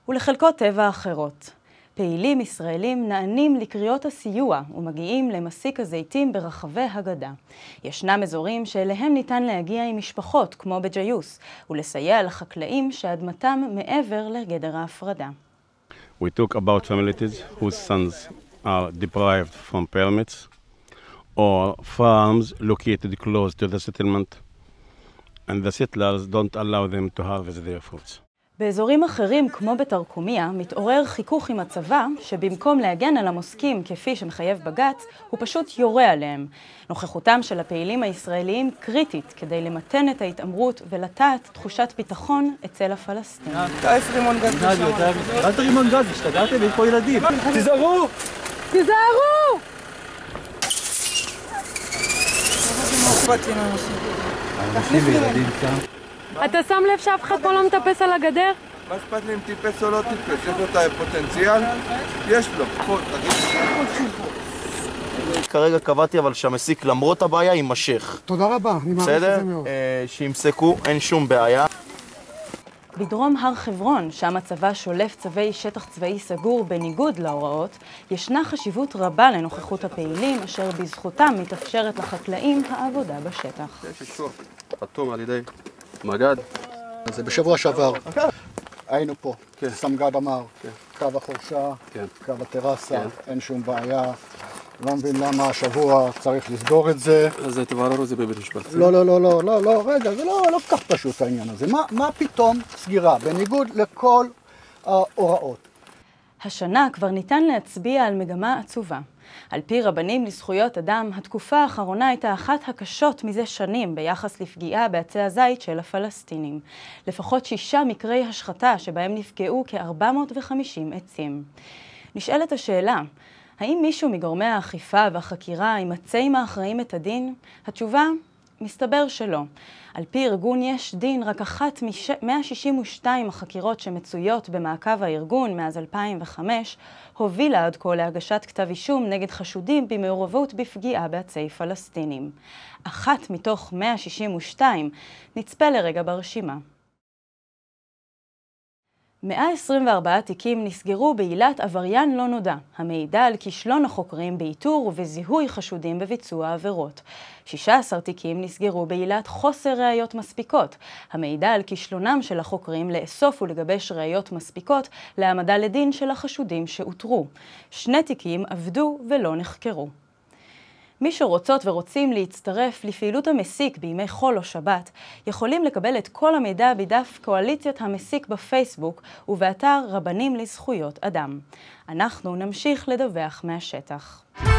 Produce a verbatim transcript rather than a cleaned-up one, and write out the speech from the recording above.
ולחלקות טבע אחרות. פעילים ישראלים נענים לקריאות הסיוע ומגיעים למסיק הזיתים ברחבי הגדה. ישנם אזורים שאליהם ניתן להגיע עם משפחות כמו בג'יוס ולסייע לחקלאים שאדמתם מעבר לגדר ההפרדה. We talk about families whose sons are deprived from permits or farms located close to the settlement and the settlers don't allow them to harvest their fruits. באזורים אחרים, כמו בתרקומיה, מתעורר חיכוך עם הצבא, שבמקום להגן על המוסקים כפי שמחייב בג"ץ, הוא פשוט יורה עליהם. נוכחותם של הפעילים הישראליים קריטית כדי למתן את ההתאמרות ולטעת תחושת ביטחון אצל הפלסטינים. תעף רימון גז בשם. אל תרימון גז, השתגעתם, יש פה ילדים. תיזהרו! תיזהרו! אנשים וילדים שם. אתה שם לב שאף אחד פה לא מטפס על הגדר? מה אכפת לי אם טיפס או לא טיפס? יש לו את הפוטנציאל? יש לו. כרגע קבעתי אבל שהמסיק למרות הבעיה יימשך. תודה רבה, אני מעריך את זה מאוד. בסדר? שימסקו, אין שום בעיה. בדרום הר חברון, שם הצבא שולף צווי שטח צבאי סגור בניגוד להוראות, ישנה חשיבות רבה לנוכחות הפעילים, אשר בזכותם מתאפשרת לחקלאים העבודה בשטח. יש אישור חתום על ידי מג"ד. זה בשבוע שעבר. היינו פה, סמג"ד אמר, קו החורשה, קו הטרסה, אין שום בעיה. לא מבין למה השבוע צריך לסגור את זה. אז תבררו את זה בבית משפט. לא, לא, לא, לא, לא, לא, רגע, זה לא, לא כך פשוט העניין הזה. מה, מה פתאום סגירה, בניגוד לכל ההוראות? השנה כבר ניתן להצביע על מגמה עצובה. על פי רבנים לזכויות אדם, התקופה האחרונה הייתה אחת הקשות מזה שנים ביחס לפגיעה בעצי הזית של הפלסטינים. לפחות שישה מקרי השחתה שבהם נפגעו כ-ארבע מאות וחמישים עצים. נשאלת השאלה, האם מישהו מגורמי האכיפה והחקירה ימצא עם האחראים את הדין? התשובה, מסתבר שלא. על פי ארגון יש דין, רק אחת מ-מאה שישים ושתיים החקירות שמצויות במעקב הארגון מאז אלפיים וחמש, הובילה עד כה להגשת כתב אישום נגד חשודים במעורבות בפגיעה בעצי פלסטינים. אחת מתוך מאה שישים ושתיים נצפה לרגע ברשימה. מאה עשרים וארבעה תיקים נסגרו בעילת עבריין לא נודע, המעידה על כישלון החוקרים באיתור ובזיהוי חשודים בביצוע עבירות. שישה עשר תיקים נסגרו בעילת חוסר ראיות מספיקות, המעידה על כישלונם של החוקרים לאסוף ולגבש ראיות מספיקות להעמדה לדין של החשודים שאותרו. שני תיקים עבדו ולא נחקרו. מי שרוצות ורוצים להצטרף לפעילות המסיק בימי חול או שבת, יכולים לקבל את כל המידע בדף קואליציית המסיק בפייסבוק ובאתר רבנים לזכויות אדם. אנחנו נמשיך לדווח מהשטח.